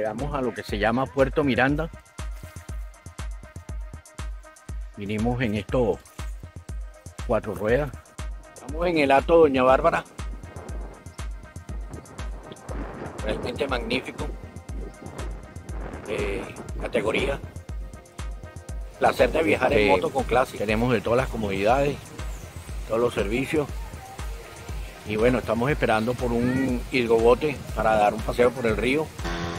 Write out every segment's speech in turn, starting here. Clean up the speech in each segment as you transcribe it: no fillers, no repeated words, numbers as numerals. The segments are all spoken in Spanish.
Llegamos a lo que se llama Puerto Miranda. Vinimos en estos 4 ruedas. Estamos en el Hato Doña Bárbara. Realmente magnífico. Categoría. Placer de viajar en moto con clase. Tenemos de todas las comodidades, todos los servicios. Y bueno, estamos esperando por un hidrobote para dar un paseo por el río.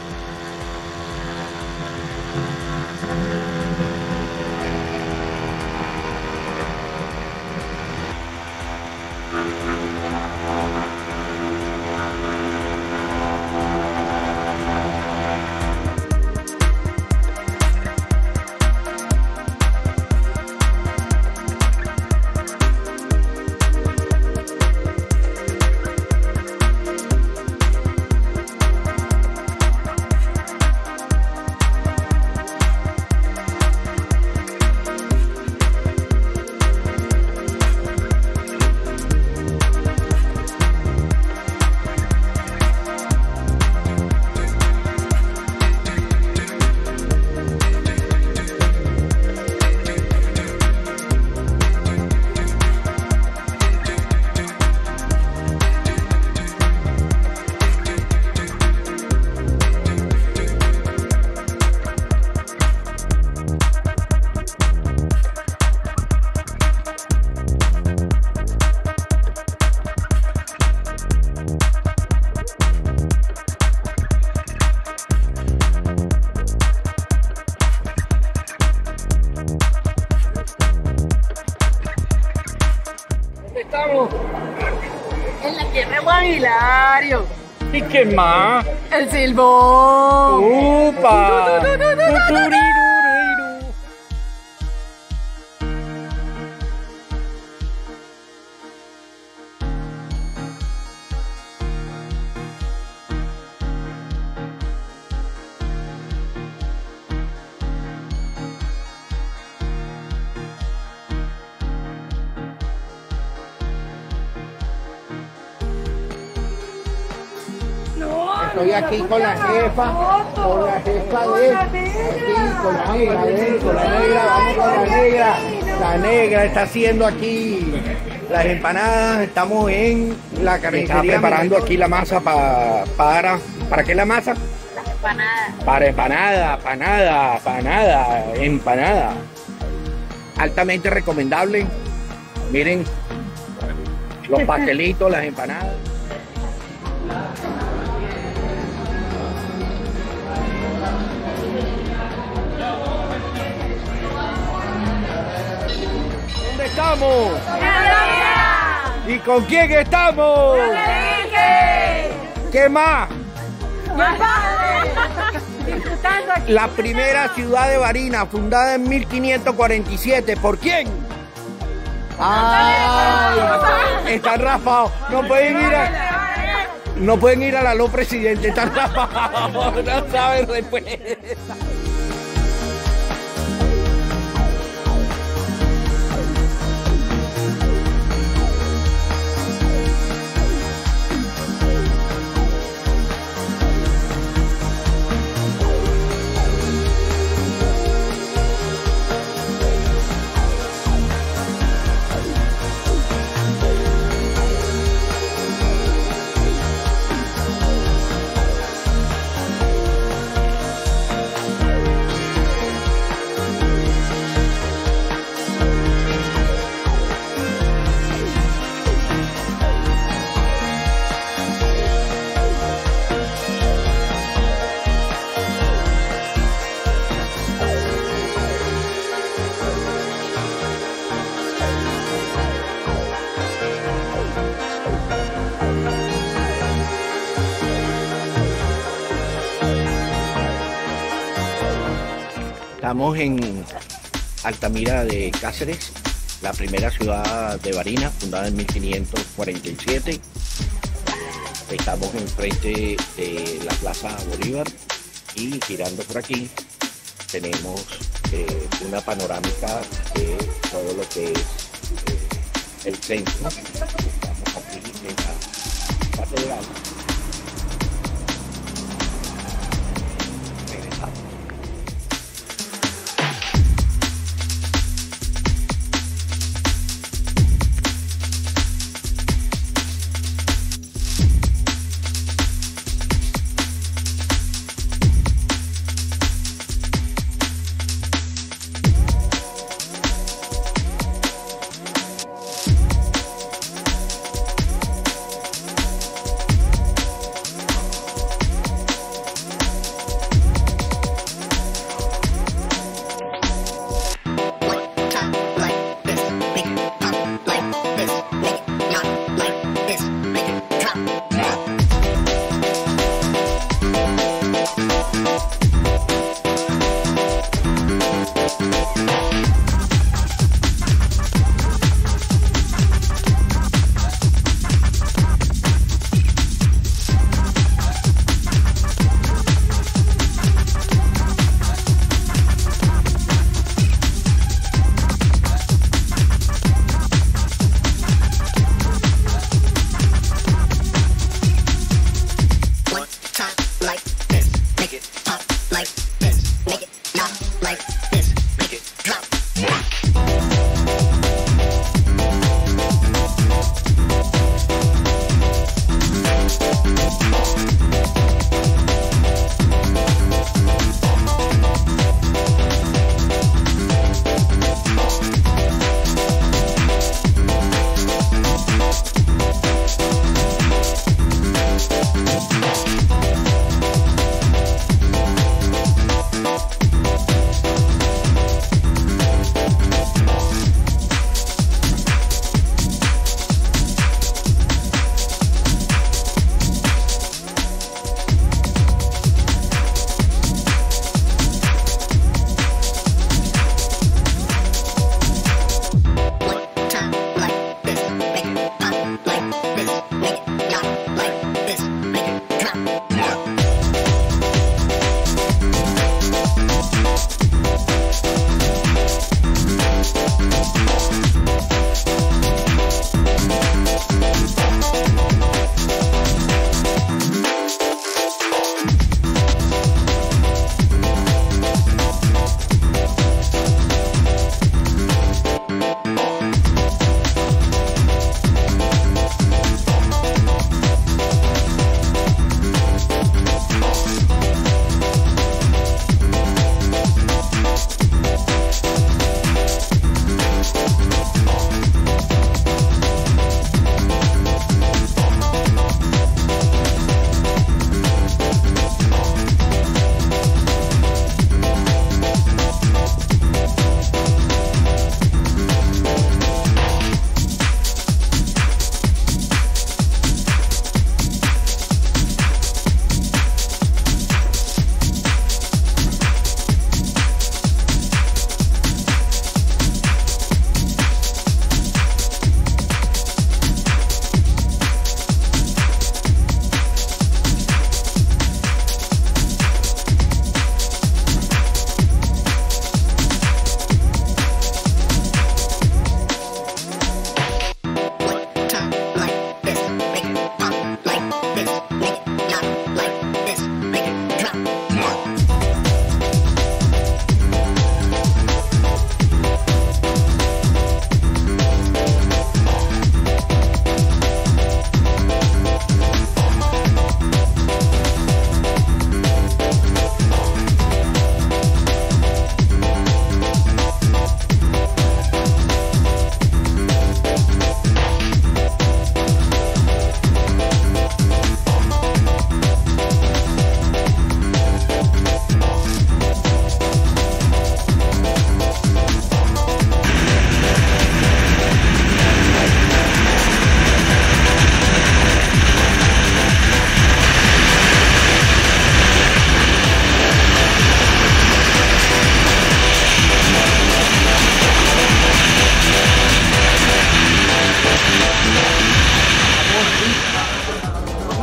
Estamos en la tierra de Juan Hilario. ¿Y qué más? El silbón. ¡Upa! Estoy aquí con la jefa de aquí, con la negra, vamos con la negra. La negra está haciendo aquí las empanadas, estamos en la carnicería. Está preparando aquí la masa ¿para qué la masa? Las empanadas. Para empanada. Altamente recomendable. Miren los pastelitos, las empanadas. ¿Dónde estamos? ¿Y con quién estamos? ¿Qué más? La primera ciudad de Barinas, fundada en 1547. ¿Por quién? ¡Ay! Están raspados. No pueden ir a la Lo Presidente. Están raspados. No saben después. Estamos en Altamira de Cáceres, la primera ciudad de Barinas, fundada en 1547. Estamos enfrente de la Plaza Bolívar y girando por aquí tenemos una panorámica de todo lo que es el centro. Estamos aquí en la catedral.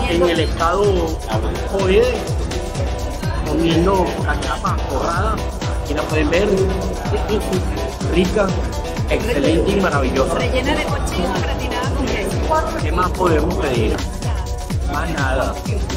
comiendo. En el estado Joede, comiendo cachapa forrada. Aquí la pueden ver, rica, excelente y maravillosa. Rellena de cochino, gratinada con queso. ¿Qué más podemos pedir? Más nada.